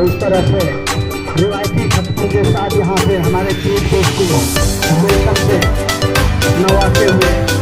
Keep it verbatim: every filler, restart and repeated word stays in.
इस तरह से रिवायती खतरों के साथ यहाँ पे हमारे तीर दोस्त को वेलकम से नवाते हुए